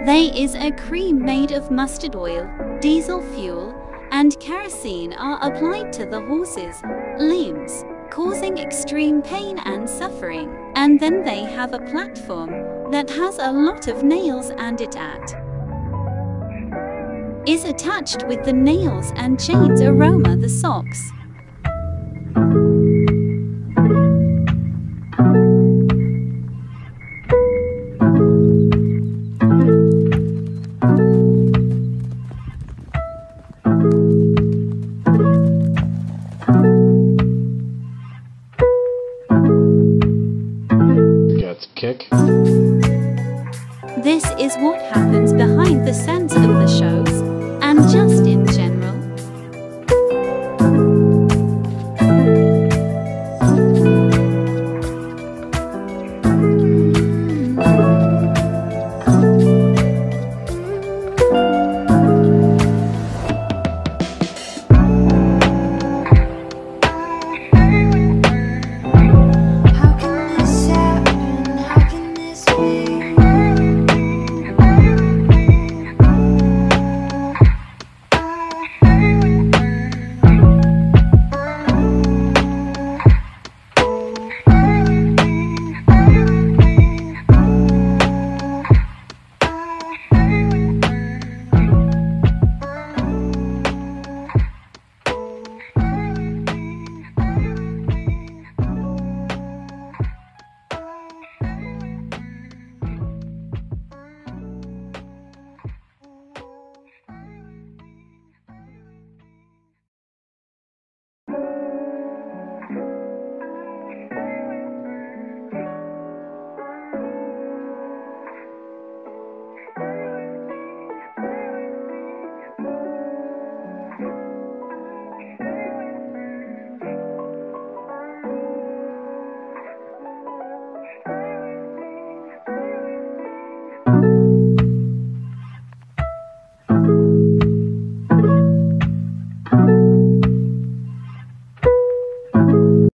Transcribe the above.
There is a cream made of mustard oil, diesel fuel, and kerosene are applied to the horse's limbs, causing extreme pain and suffering. And then they have a platform that has a lot of nails, and it is attached with the nails and chains aroma the socks. Kick. This is what happens behind the scenes of the shows, and just